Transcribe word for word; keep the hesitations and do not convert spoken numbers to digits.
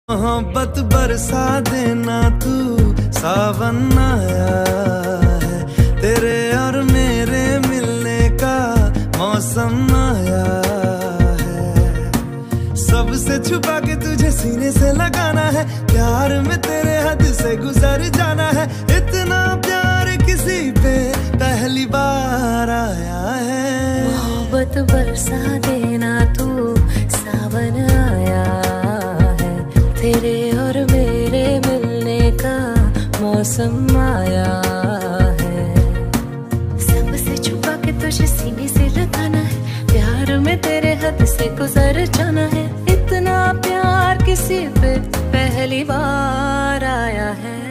मोहब्बत बरसा देना तू, सावन आया है, तेरे और मेरे मिलने का मौसम आया है। सबसे छुपा के तुझे सीने से लगाना है, प्यार में तेरे हद से गुजर जाना है। इतना प्यार किसी पे पहली बार आया है। मोहब्बत बरसा देना तू, सावन आया है, तेरे और मेरे मिलने का मौसम आया है। सबसे छुपा के तुझे सीने से लगाना है, प्यार में तेरे हद से गुजर जाना है। इतना प्यार किसी पे पहली बार आया है।